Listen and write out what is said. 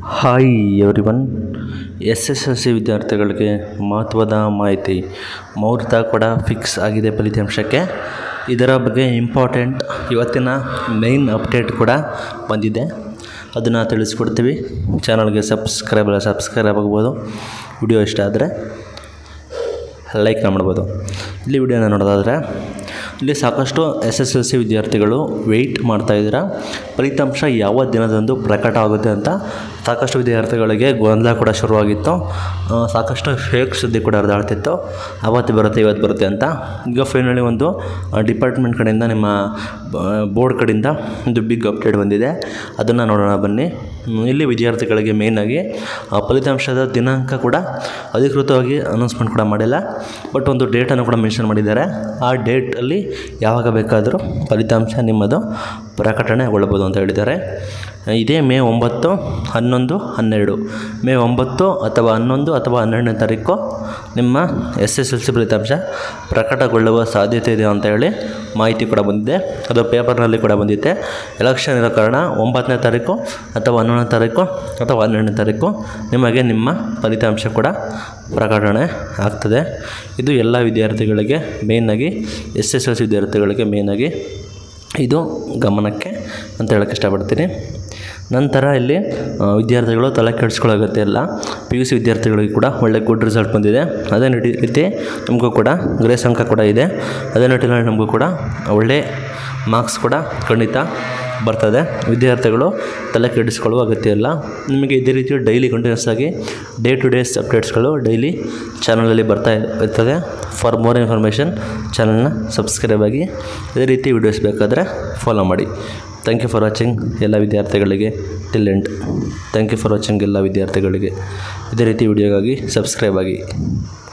Hi everyone. SSLC ವಿದ್ಯಾರ್ಥಿಗಳಿಗೆ ಮಹತ್ವದ ಮಾಹಿತಿ. ಮುಹೂರ್ತ ಕೂಡ ಫಿಕ್ಸ್ ಆಗಿದೆ ಫಲಿತಾಂಶಕ್ಕೆ. ಇದರ ಬಗ್ಗೆ ಇಂಪಾರ್ಟೆಂಟ್ ಇವತ್ತಿನ ಮೇನ್ ಅಪ್ಡೇಟ್ ಕೂಡ ಬಂದಿದೆ, ಅದನ್ನು ತಿಳಿಸ್ಕೊಡ್ತೀವಿ. ಚಾನಲ್ಗೆ ಸಬ್ಸ್ಕ್ರೈಬ್ ಆಗ್ಬೋದು. ವಿಡಿಯೋ ಇಷ್ಟ ಆದರೆ ಲೈಕ್ ಮಾಡ್ಬೋದು. ಇಲ್ಲಿ ವಿಡಿಯೋನ ನೋಡೋದಾದರೆ ಇಲ್ಲಿ ಸಾಕಷ್ಟು SSLC ವಿದ್ಯಾರ್ಥಿಗಳು ವೆಯ್ಟ್ ಮಾಡ್ತಾಯಿದ್ದೀರಾ, ಫಲಿತಾಂಶ ಯಾವ ದಿನದಂದು ಪ್ರಕಟ ಆಗುತ್ತೆ ಅಂತ. ಸಾಕಷ್ಟು ವಿದ್ಯಾರ್ಥಿಗಳಿಗೆ ಗೊಂದಲ ಕೂಡ ಶುರುವಾಗಿತ್ತು, ಸಾಕಷ್ಟು ಫೇಕ್ ಸುದ್ದಿ ಕೂಡ ಹರಿದಾಡ್ತಿತ್ತು, ಅವತ್ತು ಬರುತ್ತೆ ಇವತ್ತು ಬರುತ್ತೆ ಅಂತ. ಈಗ ಫೈನಲಿ ಒಂದು ಡಿಪಾರ್ಟ್ಮೆಂಟ್ ಕಡೆಯಿಂದ, ನಿಮ್ಮ ಬೋರ್ಡ್ ಕಡೆಯಿಂದ ಒಂದು ಬಿಗ್ ಅಪ್ಡೇಟ್ ಬಂದಿದೆ, ಅದನ್ನು ನೋಡೋಣ ಬನ್ನಿ. ಇಲ್ಲಿ ವಿದ್ಯಾರ್ಥಿಗಳಿಗೆ ಮೇಯ್ನಾಗಿ ಫಲಿತಾಂಶದ ದಿನಾಂಕ ಕೂಡ ಅಧಿಕೃತವಾಗಿ ಅನೌನ್ಸ್ಮೆಂಟ್ ಕೂಡ ಮಾಡಿಲ್ಲ, ಬಟ್ ಒಂದು ಡೇಟನ್ನು ಕೂಡ ಮೆನ್ಷನ್ ಮಾಡಿದ್ದಾರೆ. ಆ ಡೇಟಲ್ಲಿ ಯಾವಾಗ ಬೇಕಾದರೂ ಫಲಿತಾಂಶ ನಿಮ್ಮದು ಪ್ರಕಟಣೆಗೊಳ್ಳಬಹುದು ಅಂತ ಹೇಳಿದ್ದಾರೆ. ಇದೇ ಮೇ 9, 11, 12 ಮೇ 9 ಅಥವಾ 11 ಅಥವಾ 12ನೇ ತಾರೀಕು ನಿಮ್ಮ SSLC ಫಲಿತಾಂಶ ಪ್ರಕಟಗೊಳ್ಳುವ ಸಾಧ್ಯತೆ ಇದೆ ಅಂತ ಹೇಳಿ ಮಾಹಿತಿ ಕೂಡ ಬಂದಿದೆ. ಅದು ಪೇಪರ್ನಲ್ಲಿ ಕೂಡ ಬಂದಿದೆ. ಎಲೆಕ್ಷನ್ ಇರೋ ಕಾರಣ 9ನೇ ತಾರೀಕು ಅಥವಾ 11ನೇ ತಾರೀಕು ಅಥವಾ 12ನೇ ತಾರೀಕು ನಿಮಗೆ ನಿಮ್ಮ ಫಲಿತಾಂಶ ಕೂಡ ಪ್ರಕಟಣೆ ಆಗ್ತದೆ. ಇದು ಎಲ್ಲ ವಿದ್ಯಾರ್ಥಿಗಳಿಗೆ ಮೇಯ್ನಾಗಿ, SSLC ವಿದ್ಯಾರ್ಥಿಗಳಿಗೆ ಮೇಯ್ನಾಗಿ ಇದು ಗಮನಕ್ಕೆ ಅಂತ ಹೇಳೋಕ್ಕೆ ಇಷ್ಟಪಡ್ತೀನಿ. ನಂತರ ಇಲ್ಲಿ ವಿದ್ಯಾರ್ಥಿಗಳು ತಲೆ ಕೆಡಿಸ್ಕೊಳ್ಳೋ ಅಗತ್ಯ ಇಲ್ಲ. PUC ವಿದ್ಯಾರ್ಥಿಗಳಿಗೆ ಕೂಡ ಒಳ್ಳೆ ಗುಡ್ ರಿಸಲ್ಟ್ ಬಂದಿದೆ. ಅದೇ ರೀತಿ ನಮಗೂ ಕೂಡ ಗ್ರೇಸ್ ಅಂಕ ಕೂಡ ಇದೆ. ಅದೇ ನಿಟ್ಟಿನಲ್ಲಿ ನಮಗೂ ಕೂಡ ಒಳ್ಳೆ ಮಾರ್ಕ್ಸ್ ಕೂಡ ಖಂಡಿತ ಬರ್ತದೆ. ವಿದ್ಯಾರ್ಥಿಗಳು ತಲೆ ಕೆಡಿಸ್ಕೊಳ್ಳುವ ಅಗತ್ಯ ಇಲ್ಲ. ನಿಮಗೆ ಇದೇ ರೀತಿ ಡೈಲಿ ಕಂಟಿನ್ಯೂಸ್ ಆಗಿ ಡೇ ಟು ಡೇಸ್ ಅಪ್ಡೇಟ್ಸ್ಗಳು ಡೈಲಿ ಚಾನಲಲ್ಲಿ ಬರ್ತಾ ಇರ್ತದೆ. ಫಾರ್ ಮೋರ್ ಇನ್ಫಾರ್ಮೇಷನ್ ಚಾನಲ್ನ ಸಬ್ಸ್ಕ್ರೈಬ್ ಆಗಿ, ಇದೇ ರೀತಿ ವಿಡಿಯೋಸ್ ಬೇಕಾದರೆ ಫಾಲೋ ಮಾಡಿ. ಥ್ಯಾಂಕ್ ಯು ಫಾರ್ ವಾಚಿಂಗ್ ಎಲ್ಲ ವಿದ್ಯಾರ್ಥಿಗಳಿಗೆ till end. Thank you for watching ಎಲ್ಲ ವಿದ್ಯಾರ್ಥಿಗಳಿಗೆ. ಇದೇ ರೀತಿ ವಿಡಿಯೋಗಾಗಿ ಸಬ್ಸ್ಕ್ರೈಬ್ ಆಗಿ.